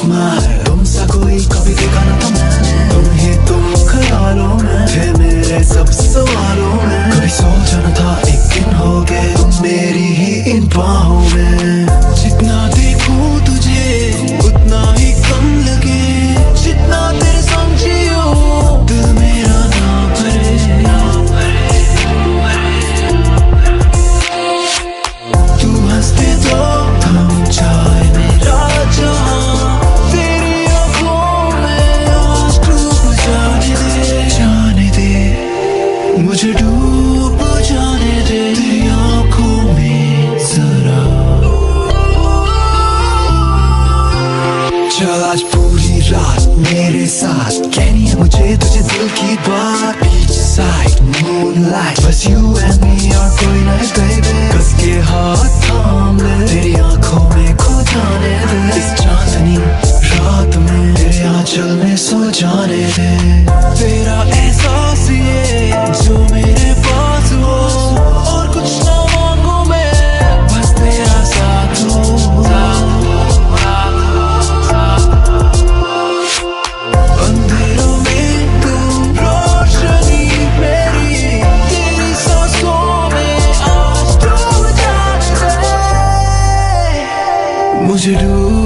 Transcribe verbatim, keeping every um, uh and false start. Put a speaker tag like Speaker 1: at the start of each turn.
Speaker 1: Smile, तुम सा कोई कभी देखा ना था मैंने, तुम ही तुम ख्यालों में थे मेरे सब सवालों में। कभी सोचा न था एक दिन होगे तुम मेरी ही इन बाहों में। जितना देखूं तुझे उतना ही कम लगे, जितना तेरे संग जियो दिल मेरा ना भरे, ना भरे, तू हंसते तो थम जाए मेरा जहां, तेरी आंखों में आज डूब जाने दे, जाने दे मुझे, डूब जाने दे तेरी आंखों में जरा। चल आज पूरी रात मेरे साथ कहनी है मुझे तुझे दिल की बात। बीच साइड मूनलाइट बस यू एंड मी और कोई ना बेबी, कस के हाथ थाम ले तेरी आंखों में खो जाने दे, इस चांदनी रात में तेरे आंचल में सो जाने दे। तेरा एहसास ये जो मेरे पास हो, और कुछ ना मांगू मैं बस तेरा साथ हो, अंधेरों में तुम रोशनी मेरी, तेरी सांसों में आज डूब जाने दे मुझे, डूब